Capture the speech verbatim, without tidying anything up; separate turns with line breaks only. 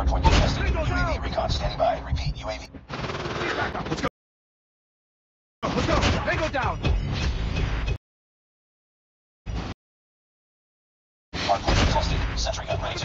Hardpoint contested. U A V recon standing by. Repeat, U A V.
Let's go. Let's go. Tango down.
Hardpoint contested. Sentry gun ready to